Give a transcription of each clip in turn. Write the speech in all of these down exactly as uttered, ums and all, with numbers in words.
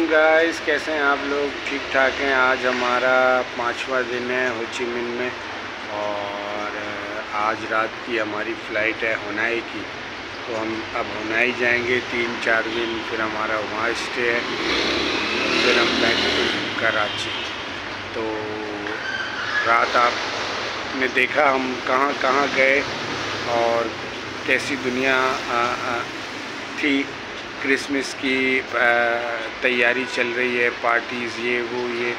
Morning guys, कैसे हैं आप लोग? ठीक ठाक हैं। आज हमारा पाँचवा दिन है हो ची मिन्ह में और आज रात की हमारी फ़्लाइट है हुनाई की। तो हम अब हुनाई जाएंगे तीन चार दिन, फिर हमारा वहाँ स्टे है, फिर हम बैक टू कराची। तो रात आपने देखा हम कहाँ कहाँ गए और कैसी दुनिया आ, आ, थी। क्रिसमस की तैयारी चल रही है, पार्टीज़, ये वो ये।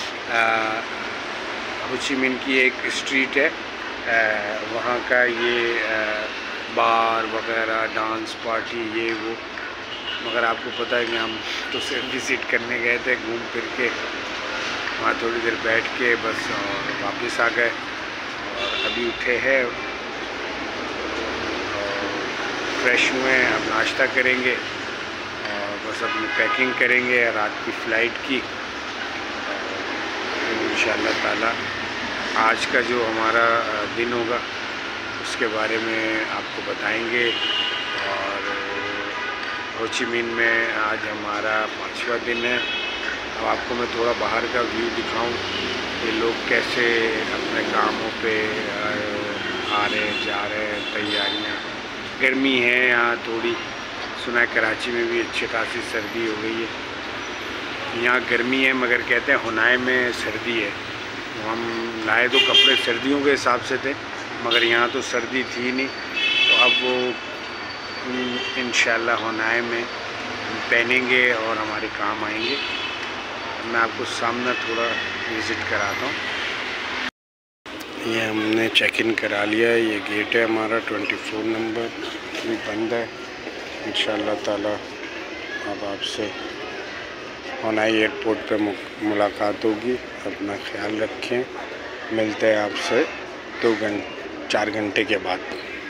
हो ची मिन्ह की एक स्ट्रीट है, आ, वहाँ का ये आ, बार वगैरह, डांस पार्टी, ये वो। मगर आपको पता है कि हम तो सिर्फ विज़िट करने गए थे, घूम फिर के वहाँ थोड़ी देर बैठ के बस और वापस आ गए। और अभी उठे हैं और फ्रेश हुए हैं, अब नाश्ता करेंगे और बस अपनी पैकिंग करेंगे रात की फ़्लाइट की। इंशाअल्लाह ताला आज का जो हमारा दिन होगा उसके बारे में आपको बताएंगे। और हो ची मिन्ह में आज हमारा पाँचवा दिन है। अब आपको मैं थोड़ा बाहर का व्यू दिखाऊं, ये लोग कैसे अपने कामों पे आ रहे जा रहे हैं, तैयारियां। गर्मी है यहाँ थोड़ी, सुना है कराची में भी अच्छी खासी सर्दी हो गई है। यहाँ गर्मी है मगर कहते हैं हुनाई में सर्दी है। तो हम लाए तो कपड़े सर्दियों के हिसाब से थे, मगर यहाँ तो सर्दी थी नहीं। तो अब वो इंशाअल्लाह हुनाई में हम पहनेंगे और हमारे काम आएंगे। मैं आपको सामने थोड़ा विज़िट कराता हूँ। ये हमने चेक इन करा लिया है, ये गेट है हमारा चौबीस नंबर, भी बंद है। इंशाअल्लाह ताला अब आपसे हुनाई एयरपोर्ट पे मुलाकात होगी। अपना ख्याल रखें, मिलते हैं आपसे दो घंटे चार घंटे के बाद।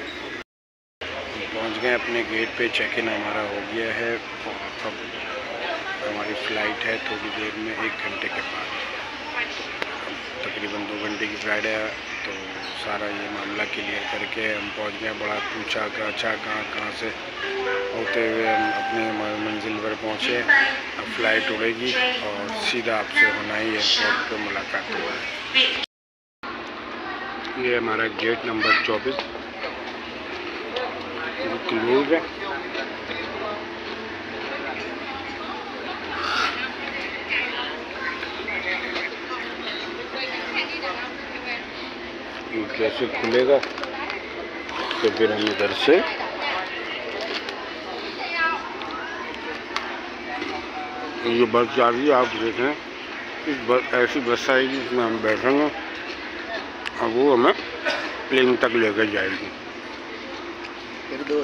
पहुंच गए अपने गेट पे, चेक इन हमारा हो गया है। अब हमारी फ़्लाइट है थोड़ी देर में, एक घंटे के बाद। तकरीबन दो घंटे की फ़्लाइट है, तो सारा ये मामला क्लियर करके हम पहुंच गए। बड़ा पूछा का अच्छा कहाँ कहाँ से होते हुए हम अपने मंजिल पर पहुँचे। अब फ़्लाइट उड़ेगी और सीधा आपसे हुनाई एयरपोर्ट पर मुलाकात होगी। ये हमारा गेट नंबर चौबीस क्लोज है। कैसे खुलेगा तो फिर हम इधर से ये बस जा रही है, आप देखें। इस बस ऐसी बस आएगी जिसमें हम बैठेंगे और वो हमें प्लेन तक लेकर जाएगी। फिर दो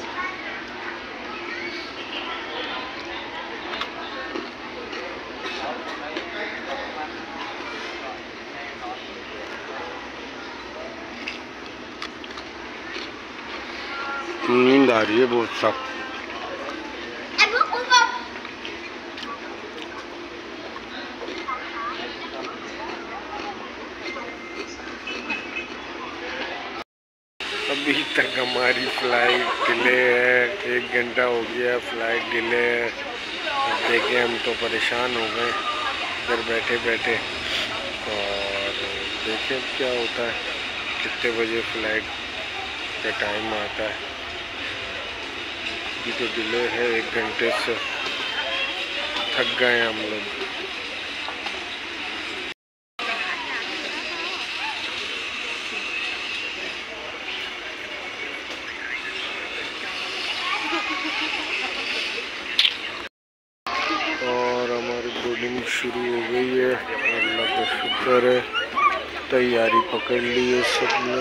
नींद आ रही है बहुत सख्त। अभी तक हमारी फ़्लाइट डिले है, एक घंटा हो गया फ़्लाइट डिले है। अब देखें, हम तो परेशान हो गए इधर बैठे बैठे। और देखें क्या होता है, कितने बजे फ़्लाइट का टाइम आता है। तो डिले है एक घंटे से, थक गए हम लोग। और हमारी बोर्डिंग शुरू हो गई है, अल्लाह का शुक्र है। तैयारी पकड़ ली है सबने,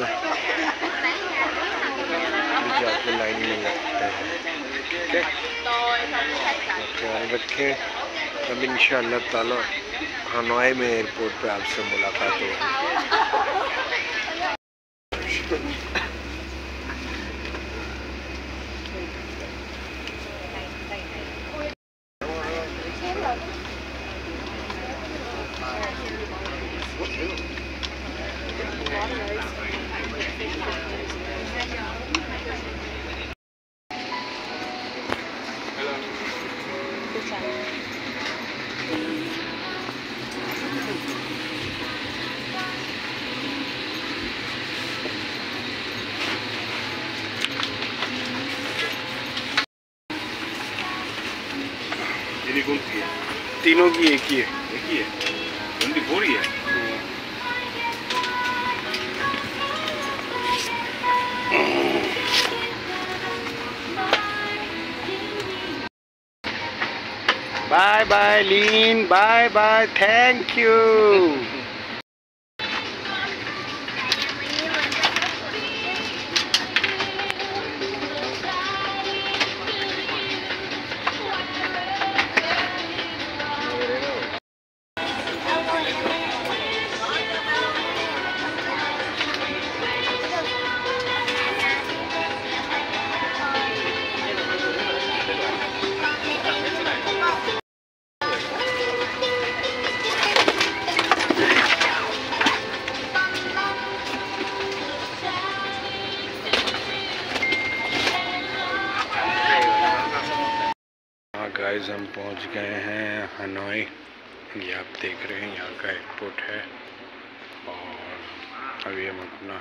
जाके लाइन में लगते हैं। ठीक है, ख्याल रखें। अब इंशाअल्लाह ताला हुनाई में एयरपोर्ट पे आपसे मुलाकात होगी। मेरी कौन सी है? तीनों की एक ही है। एक ही है, ट्वेंटी फोर ही है। बाय बाय लीन, bye bye, thank you. Guys हम पहुंच गए हैं हनोई। ये आप देख रहे हैं यहाँ का एयरपोर्ट है। और अभी हम अपना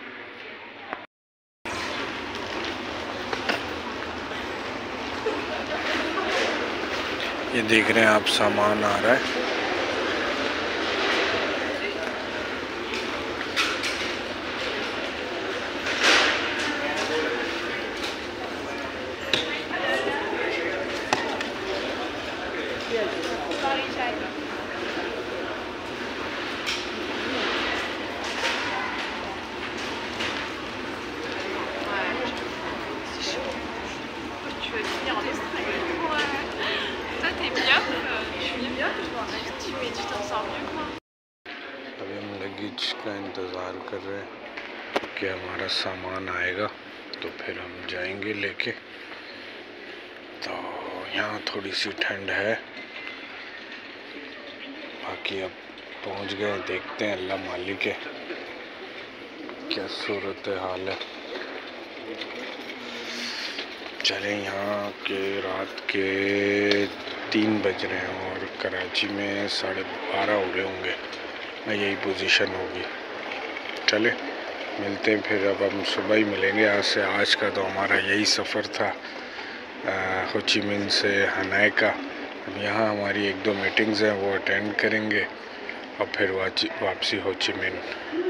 ये देख रहे हैं आप, सामान आ रहा है। अभी हम लगेज का इंतज़ार कर रहे हैं कि हमारा सामान आएगा तो फिर हम जाएंगे लेके। तो यहाँ थोड़ी सी ठंड है, बाकी अब पहुँच गए। देखते हैं, अल्लाह मालिक है क्या सूरत हाल है। चले, यहाँ के रात के तीन बज रहे हैं और कराची में साढ़े बारह हो रहे होंगे, यही पोजीशन होगी। चले मिलते हैं फिर। अब हम सुबह ही मिलेंगे। आज से आज का तो हमारा यही सफ़र था हो ची मिन से हनोई का। अब यहाँ हमारी एक दो मीटिंग्स हैं, वो अटेंड करेंगे और फिर वापसी हो ची मिन।